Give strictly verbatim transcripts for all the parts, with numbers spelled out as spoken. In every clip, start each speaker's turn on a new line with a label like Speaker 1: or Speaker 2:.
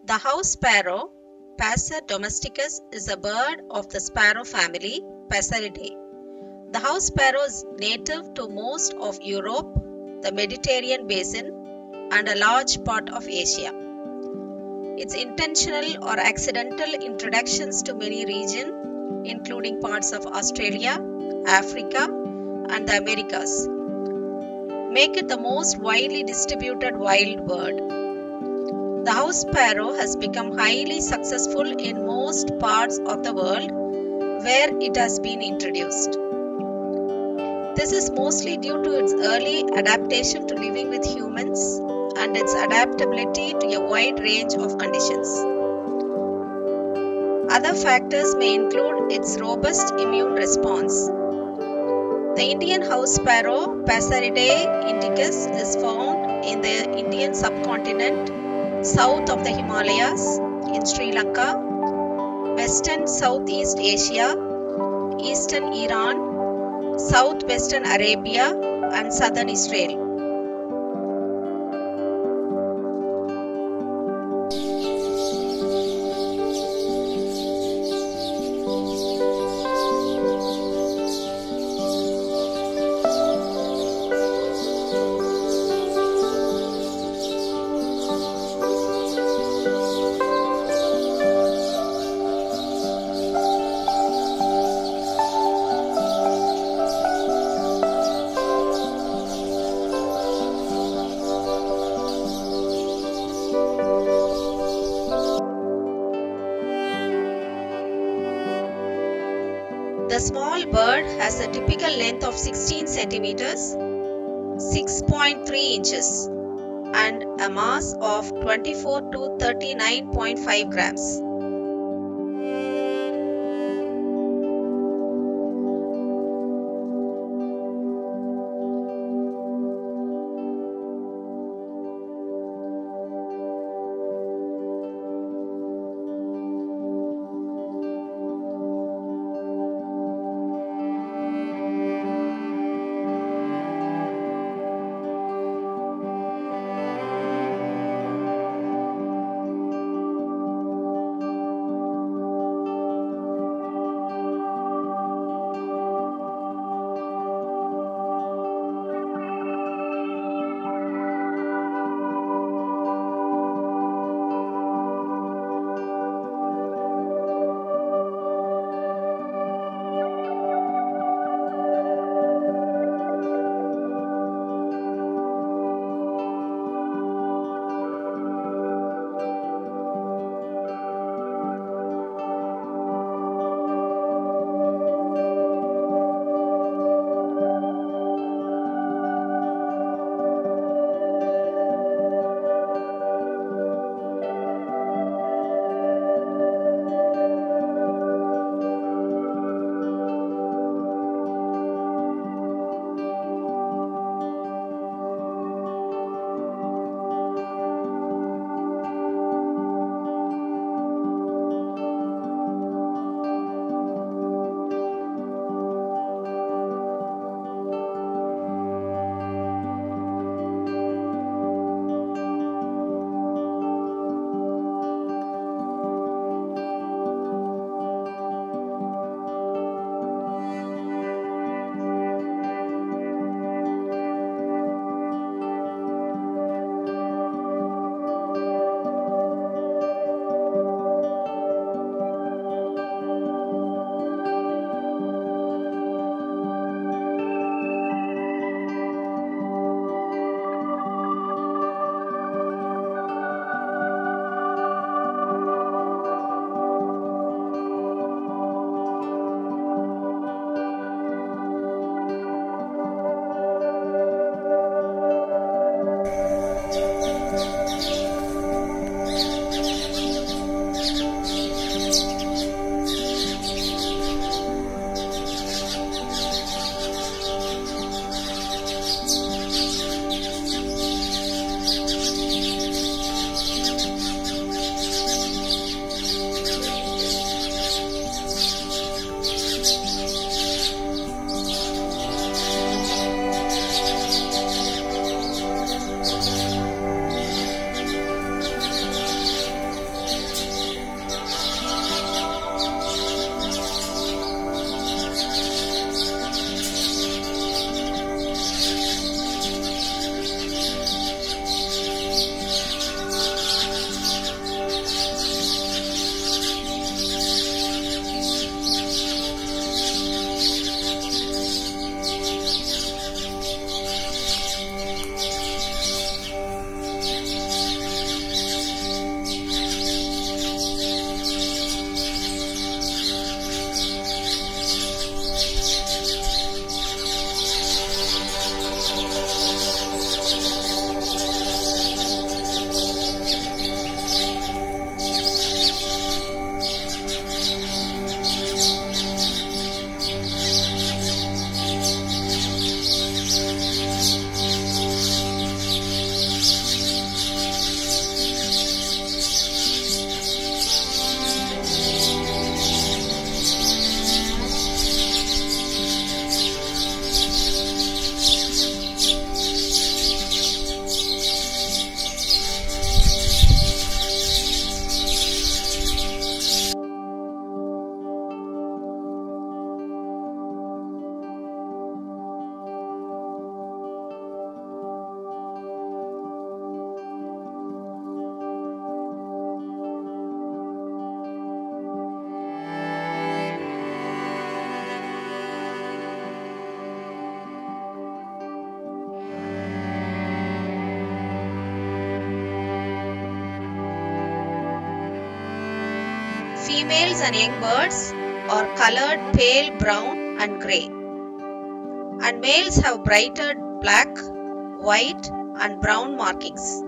Speaker 1: The house sparrow, Passer domesticus, is a bird of the sparrow family, Passeridae. The house sparrow is native to most of Europe, the Mediterranean basin, and a large part of Asia. Its intentional or accidental introductions to many regions, including parts of Australia, Africa, and the Americas, make it the most widely distributed wild bird. The house sparrow has become highly successful in most parts of the world where it has been introduced. This is mostly due to its early adaptation to living with humans and its adaptability to a wide range of conditions. Other factors may include its robust immune response. The Indian house sparrow, Passeridae indicus, is found in the Indian subcontinent, south of the Himalayas, in Sri Lanka, western Southeast Asia, eastern Iran, southwestern Arabia, and southern Israel. The small bird has a typical length of sixteen centimeters, six point three inches, and a mass of twenty-four to thirty-nine point five grams. females and young birds are colored pale brown and grey, and males have brighter black, white and brown markings.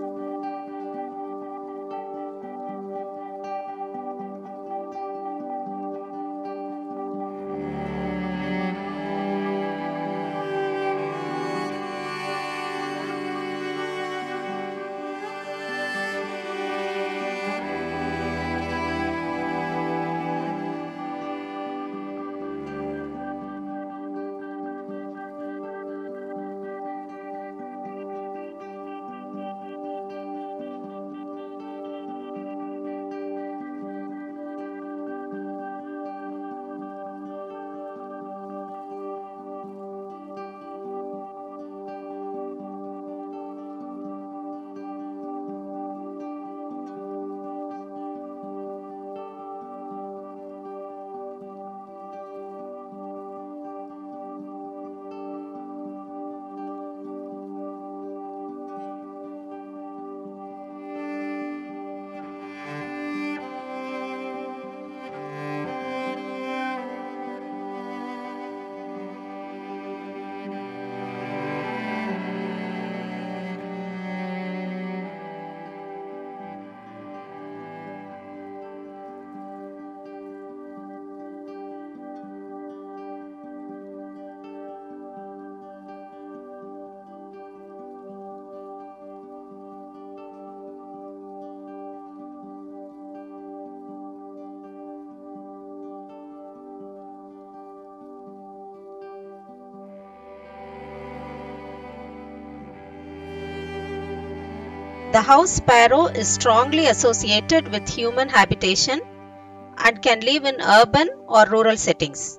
Speaker 1: The house sparrow is strongly associated with human habitation and can live in urban or rural settings.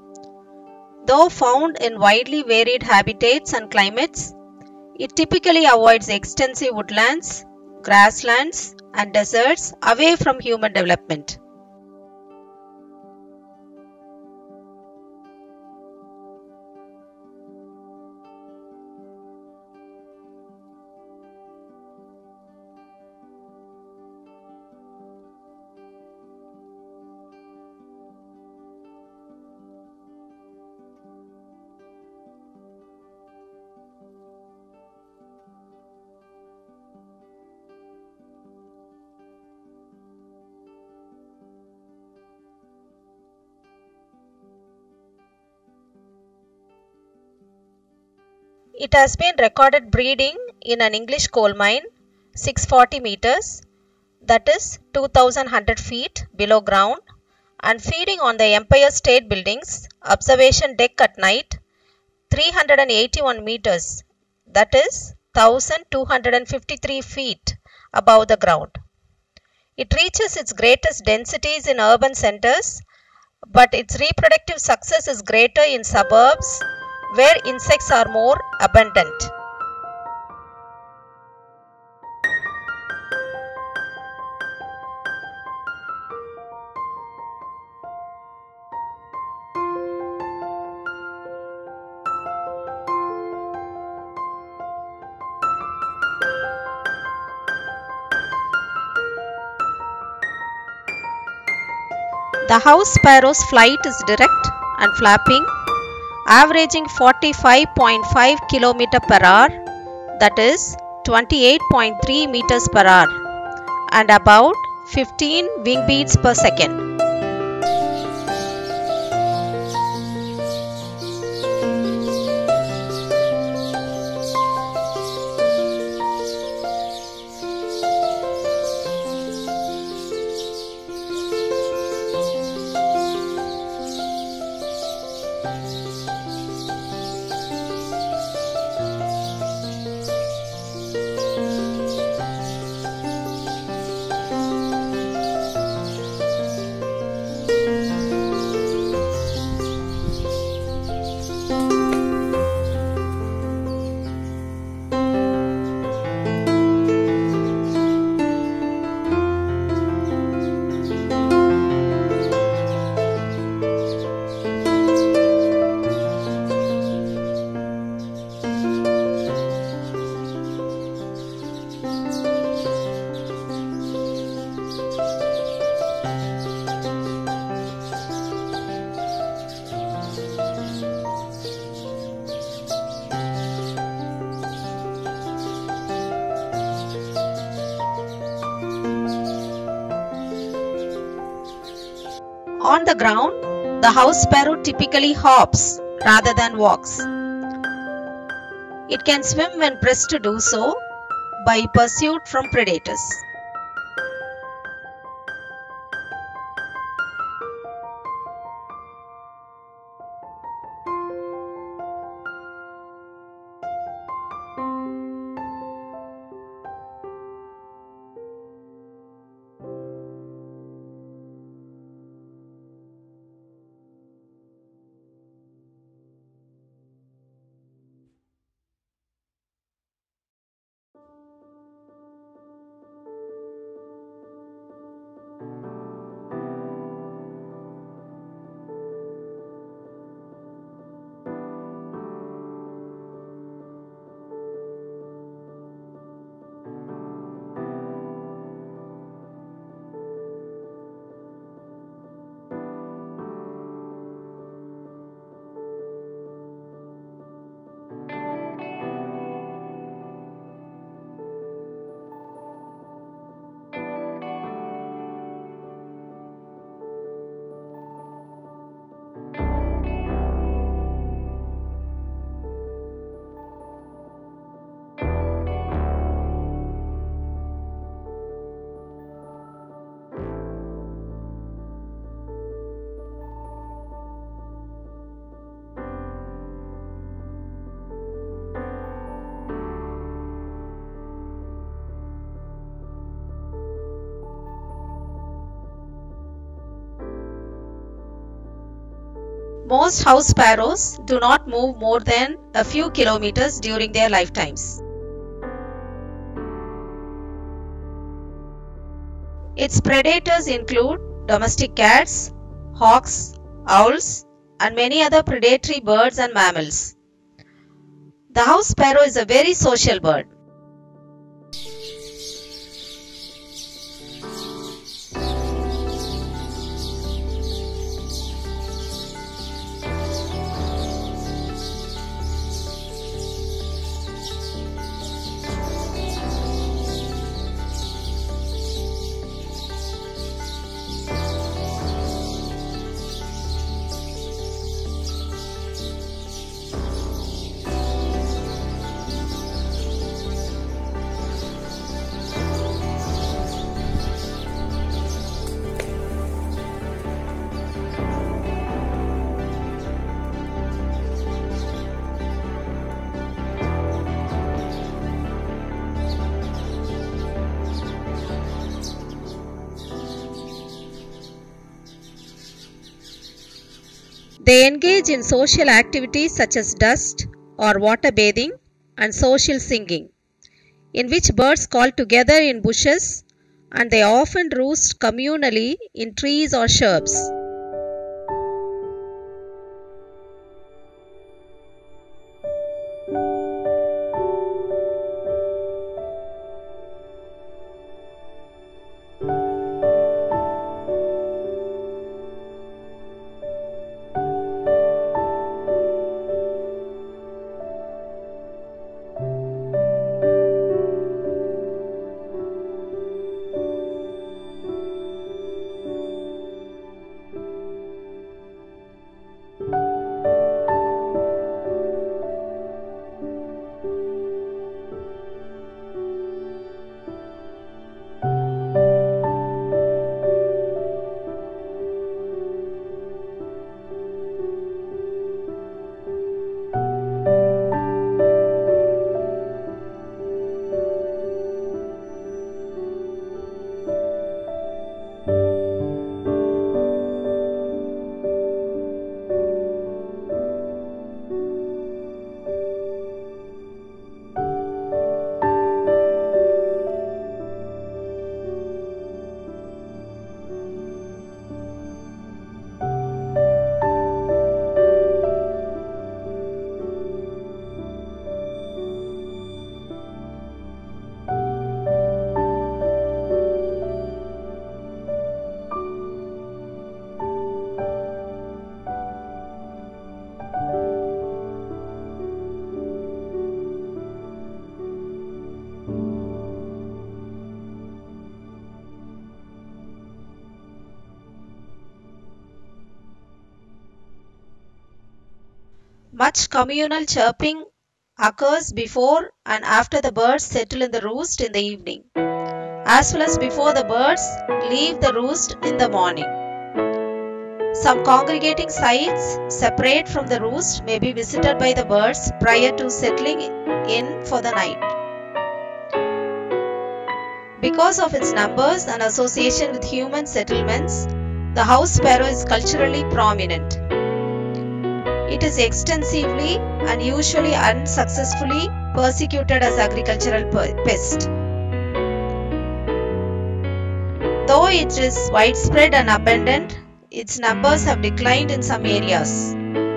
Speaker 1: Though found in widely varied habitats and climates, it typically avoids extensive woodlands, grasslands, and deserts away from human development. It has been recorded breeding in an English coal mine six hundred forty meters, that is two thousand one hundred feet below ground, and feeding on the Empire State Building's observation deck at night three hundred eighty-one meters, that is one thousand two hundred fifty-three feet above the ground. It reaches its greatest densities in urban centers, but its reproductive success is greater in suburbs where insects are more abundant. The house sparrow's flight is direct and flapping, averaging forty-five point five kilometers per hour, that is twenty-eight point three meters per hour, and about fifteen wing beats per second. On the ground, the house sparrow typically hops rather than walks. It can swim when pressed to do so by pursuit from predators. Most house sparrows do not move more than a few kilometers during their lifetimes. Its predators include domestic cats, hawks, owls, and many other predatory birds and mammals. The house sparrow is a very social bird. They engage in social activities such as dust or water bathing and social singing, in which birds call together in bushes, and they often roost communally in trees or shrubs. Much communal chirping occurs before and after the birds settle in the roost in the evening, as well as before the birds leave the roost in the morning. Some congregating sites separate from the roost may be visited by the birds prior to settling in for the night. Because of its numbers and association with human settlements, the house sparrow is culturally prominent. It is extensively and usually unsuccessfully persecuted as agricultural pest. Though it is widespread and abundant, its numbers have declined in some areas.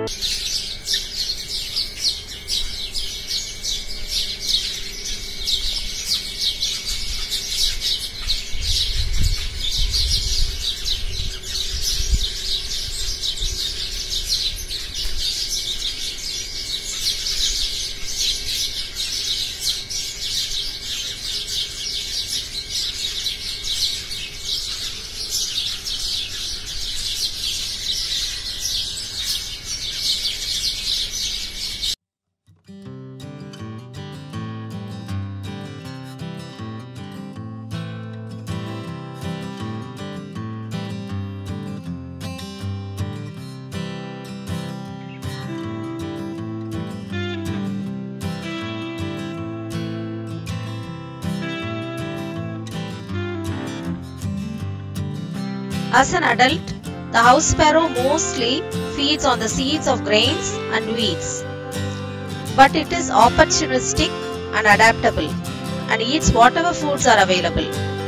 Speaker 1: As an adult, the house sparrow mostly feeds on the seeds of grains and weeds, but it is opportunistic and adaptable and eats whatever foods are available.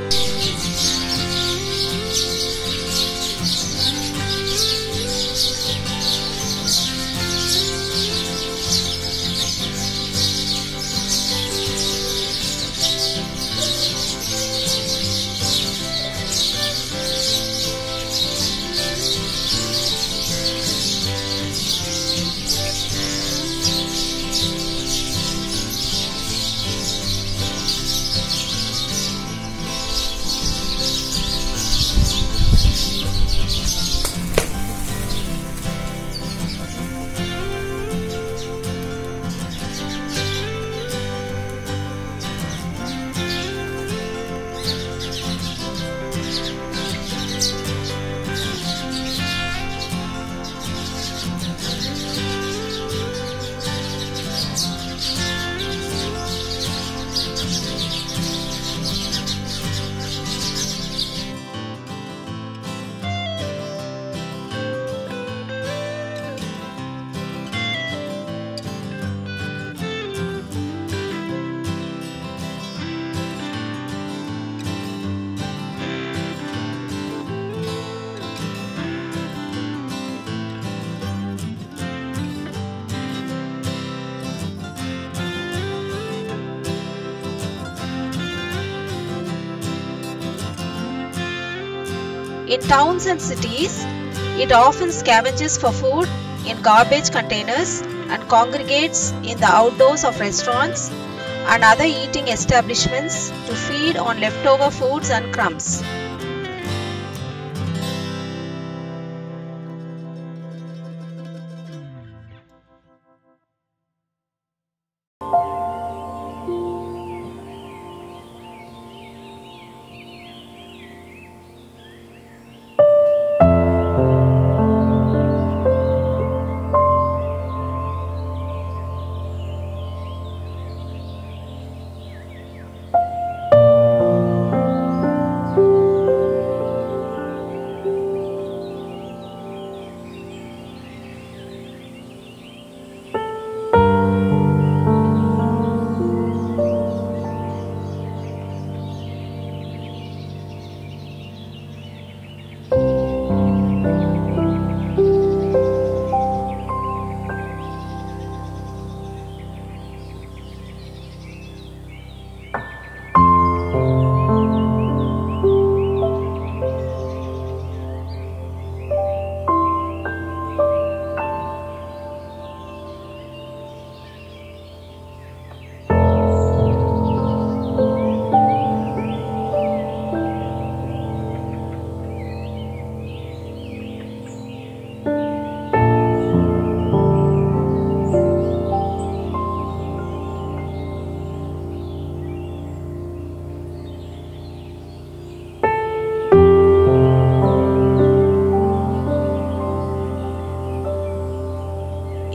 Speaker 1: In towns and cities, it often scavenges for food in garbage containers and congregates in the outdoors of restaurants and other eating establishments to feed on leftover foods and crumbs.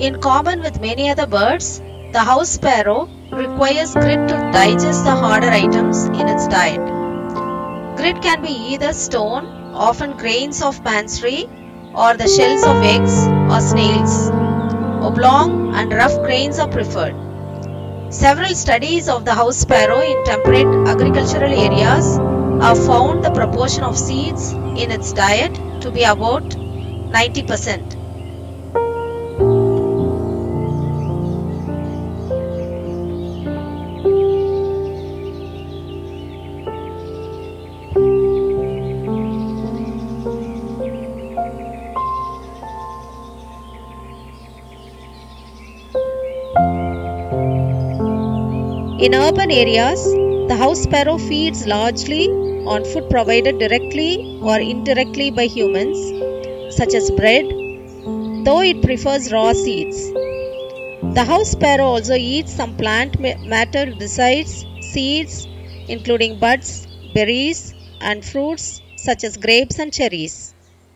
Speaker 1: In common with many other birds, the house sparrow requires grit to digest the harder items in its diet. Grit can be either stone, often grains of pansy, or the shells of eggs or snails. Oblong and rough grains are preferred. Several studies of the house sparrow in temperate agricultural areas have found the proportion of seeds in its diet to be about ninety percent. In urban areas, the house sparrow feeds largely on food provided directly or indirectly by humans, such as bread, though it prefers raw seeds. The house sparrow also eats some plant matter besides seeds, including buds, berries, and fruits such as grapes and cherries.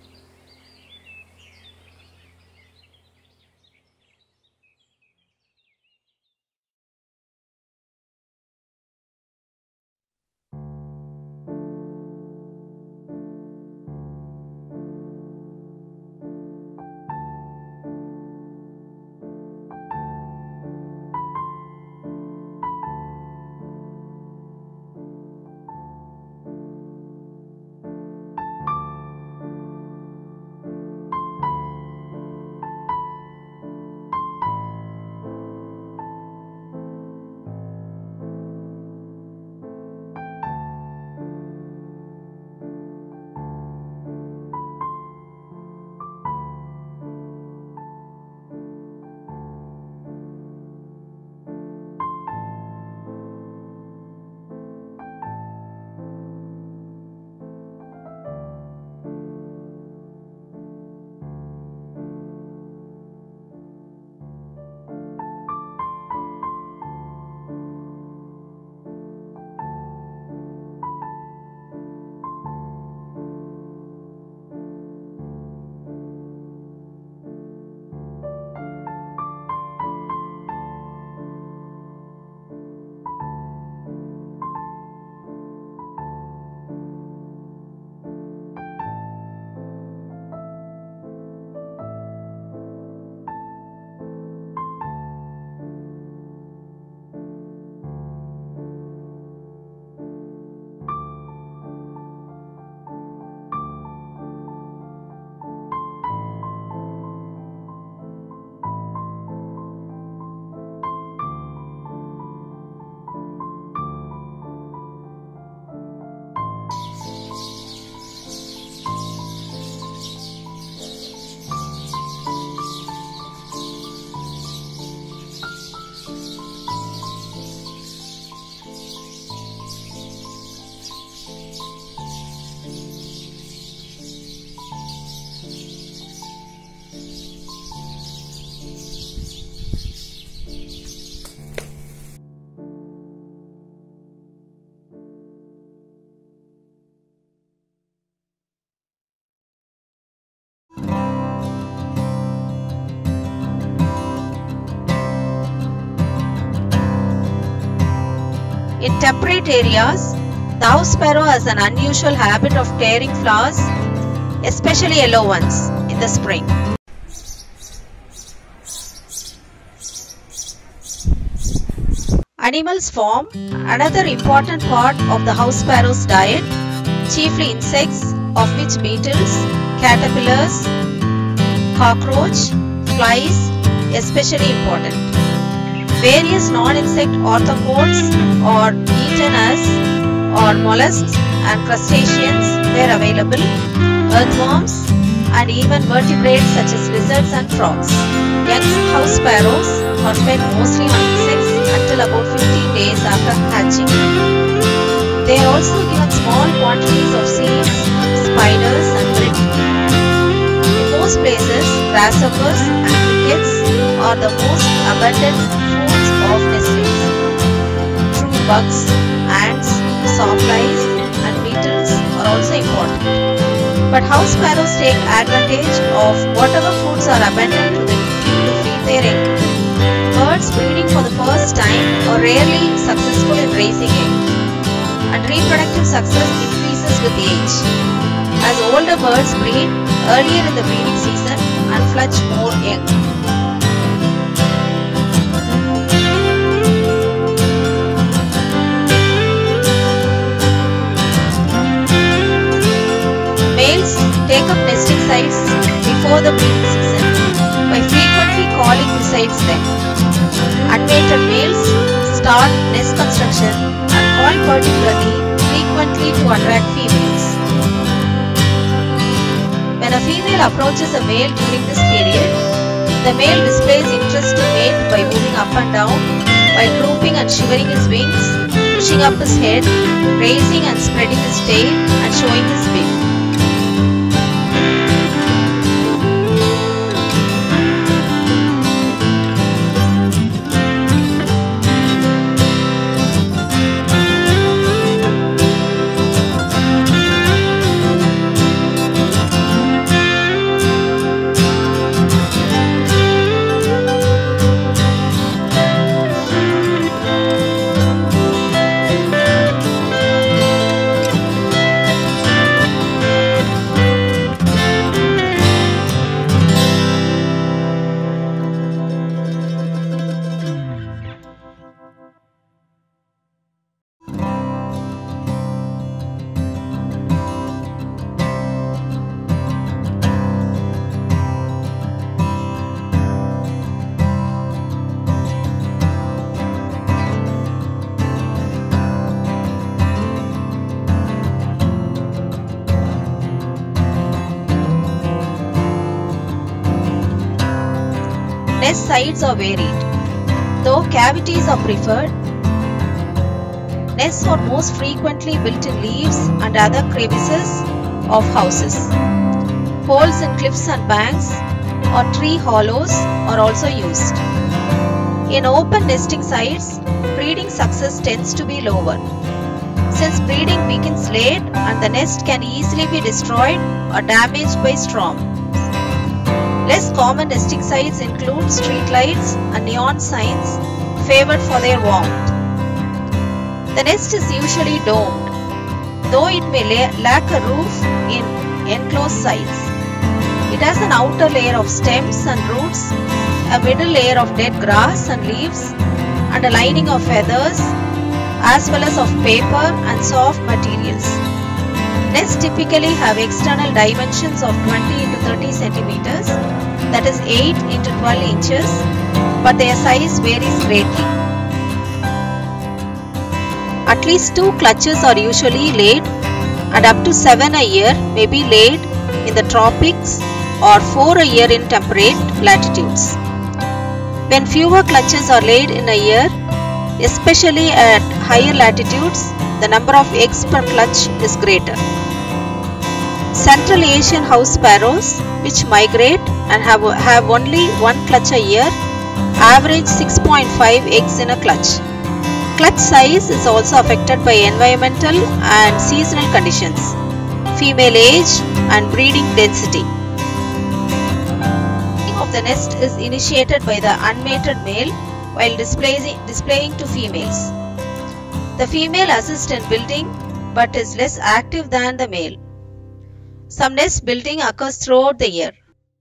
Speaker 1: In temperate areas, the house sparrow has an unusual habit of tearing flowers, especially yellow ones, in the spring. Animals form another important part of the house sparrow's diet, chiefly insects, of which beetles, caterpillars, cockroach, flies, especially important. Various non-insect arthropods or eaten as or mollusks and crustaceans were available, earthworms, and even vertebrates such as lizards and frogs. Young house sparrows are fed mostly on insects until about fifteen days after hatching. They are also given small quantities of seeds, spiders, and grit. In most places, grasshoppers and crickets are the most abundant foods of nestlings. True bugs, ants, sawflies, and beetles are also important. But house sparrows take advantage of whatever foods are abundant to, the, to feed their their egg. Birds breeding for the first time are rarely successful in raising egg, and reproductive success increases with age, as older birds breed earlier in the breeding season and fledge more young. Males take up nesting sites before the breeding season by frequently calling besides them. Unmated males start nest construction and call particularly frequently to attract females. When a female approaches a male during this period, the male displays interest to mate by moving up and down while drooping and shivering his wings, pushing up his head, raising and spreading his tail, and showing his beak. Nest sites are varied, though cavities are preferred. Nests are most frequently built in leaves and other crevices of houses. Holes in cliffs and banks or tree hollows are also used. In open nesting sites, breeding success tends to be lower, since breeding begins late and the nest can easily be destroyed or damaged by storms. Less common nesting sites include street lights and neon signs favored for their warmth. The nest is usually domed, though it may lack a roof in enclosed sites. It has an outer layer of stems and roots, a middle layer of dead grass and leaves, and a lining of feathers, as well as of paper and soft materials. Nests typically have external dimensions of twenty into thirty centimeters, that is eight into twelve inches, but their size varies greatly. At least two clutches are usually laid, and up to seven a year may be laid in the tropics or four a year in temperate latitudes. When fewer clutches are laid in a year, especially at higher latitudes, the number of eggs per clutch is greater. Central Asian house sparrows, which migrate and have, have only one clutch a year, average six point five eggs in a clutch. Clutch size is also affected by environmental and seasonal conditions, female age, and breeding density. The nest is initiated by the unmated male while displaying, displaying to females. The female assists in building but is less active than the male. Some nest building occurs throughout the year.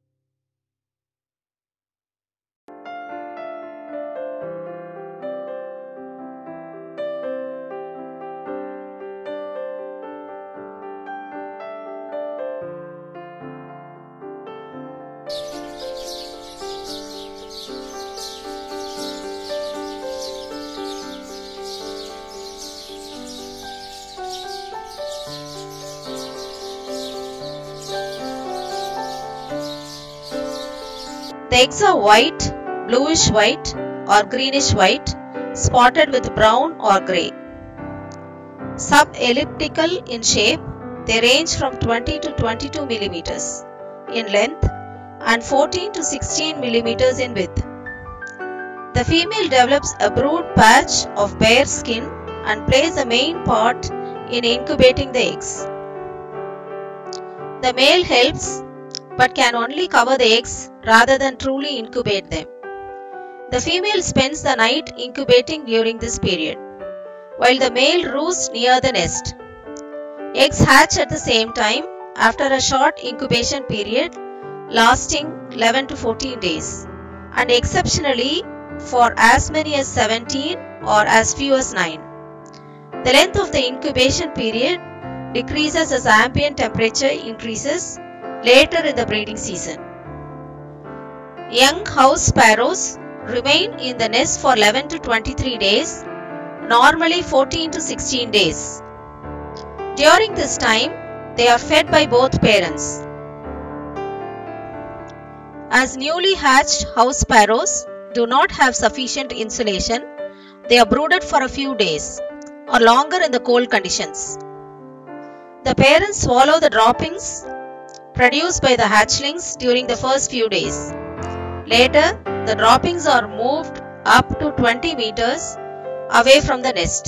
Speaker 1: The eggs are white, bluish white or greenish white, spotted with brown or grey. Sub-elliptical in shape, they range from twenty to twenty-two millimeters in length and fourteen to sixteen millimeters in width. The female develops a brood patch of bare skin and plays a main part in incubating the eggs. The male helps but can only cover the eggs rather than truly incubate them. The female spends the night incubating during this period, while the male roosts near the nest. Eggs hatch at the same time after a short incubation period lasting eleven to fourteen days, and exceptionally for as many as seventeen or as few as nine. The length of the incubation period decreases as ambient temperature increases later in the breeding season. Young house sparrows remain in the nest for eleven to twenty-three days, normally fourteen to sixteen days. During this time, they are fed by both parents. As newly hatched house sparrows do not have sufficient insulation, they are brooded for a few days or longer in the cold conditions. The parents swallow the droppings produced by the hatchlings during the first few days. Later, the droppings are moved up to twenty meters away from the nest.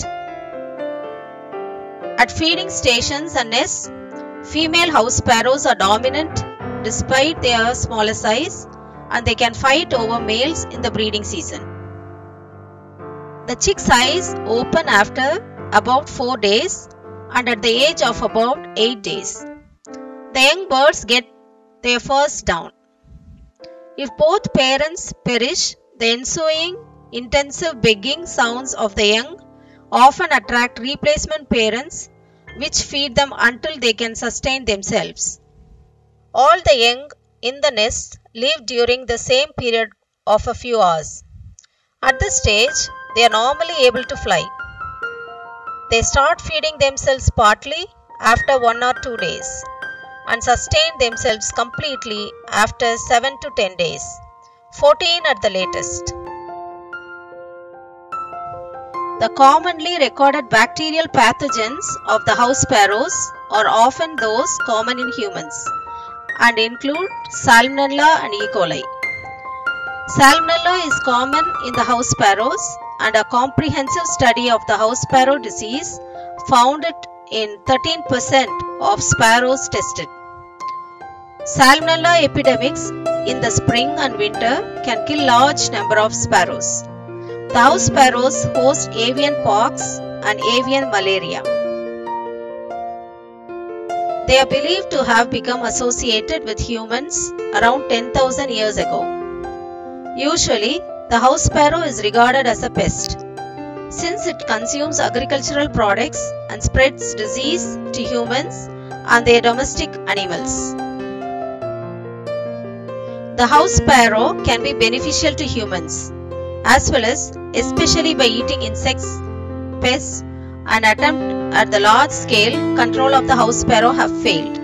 Speaker 1: At feeding stations and nests, female house sparrows are dominant despite their smaller size, and they can fight over males in the breeding season. The chick's eyes open after about four days and at the age of about eight days. The young birds get their first down. If both parents perish, the ensuing intensive begging sounds of the young often attract replacement parents which feed them until they can sustain themselves. All the young in the nest live during the same period of a few hours. At this stage, they are normally able to fly. They start feeding themselves partly after one or two days and sustain themselves completely after seven to ten days, fourteen at the latest. The commonly recorded bacterial pathogens of the house sparrows are often those common in humans and include Salmonella and E. coli. Salmonella is common in the house sparrows, and a comprehensive study of the house sparrow disease found it in thirteen percent of sparrows tested. Salmonella epidemics in the spring and winter can kill large number of sparrows. The house sparrows host avian pox and avian malaria. They are believed to have become associated with humans around ten thousand years ago. Usually, the house sparrow is regarded as a pest, since it consumes agricultural products and spreads disease to humans and their domestic animals. The house sparrow can be beneficial to humans, as well as especially by eating insects, pests, and attempt at the large scale control of the house sparrow have failed.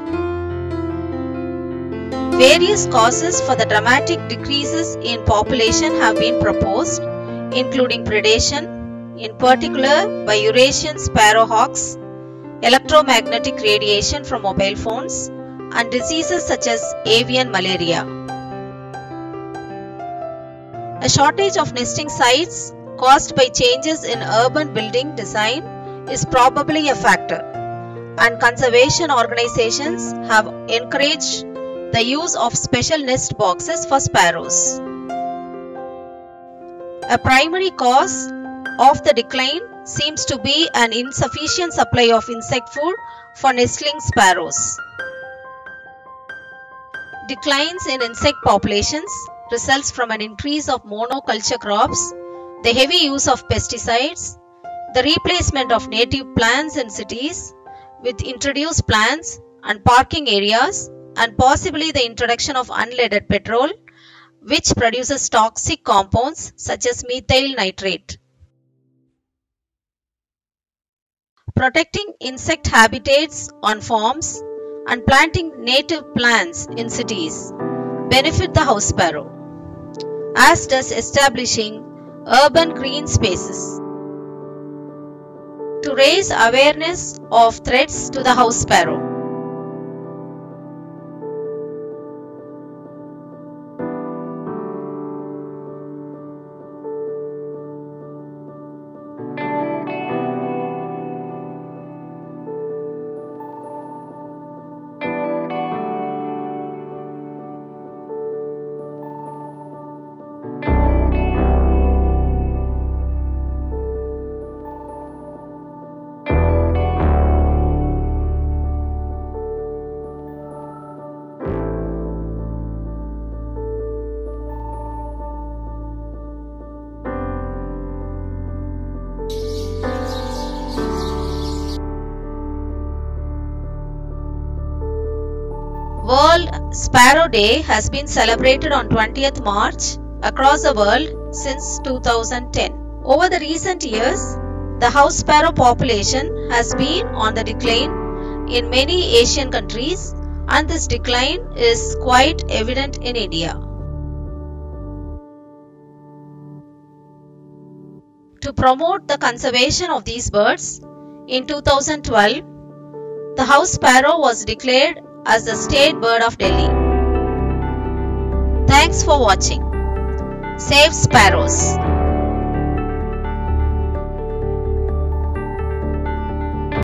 Speaker 1: Various causes for the dramatic decreases in population have been proposed, including predation, in particular by Eurasian sparrowhawks, electromagnetic radiation from mobile phones, and diseases such as avian malaria. A shortage of nesting sites caused by changes in urban building design is probably a factor, and conservation organizations have encouraged the use of special nest boxes for sparrows. A primary cause of the decline seems to be an insufficient supply of insect food for nestling sparrows. Declines in insect populations results from an increase of monoculture crops, the heavy use of pesticides, the replacement of native plants in cities with introduced plants and parking areas, and possibly the introduction of unleaded petrol, which produces toxic compounds such as methyl nitrate. Protecting insect habitats on farms and planting native plants in cities benefit the house sparrow, as does establishing urban green spaces. To raise awareness of threats to the house sparrow, Sparrow Day has been celebrated on twentieth March across the world since two thousand ten. Over the recent years, the house sparrow population has been on the decline in many Asian countries, and this decline is quite evident in India. To promote the conservation of these birds, in two thousand twelve, the house sparrow was declared as the state bird of Delhi. Thanks for watching. Save sparrows.